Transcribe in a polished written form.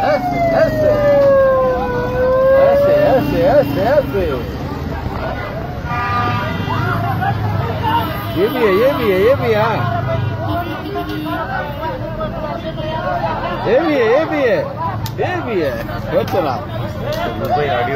Ese. ये भी है हाँ। ये भी है बहुत चला भाई ऑडियो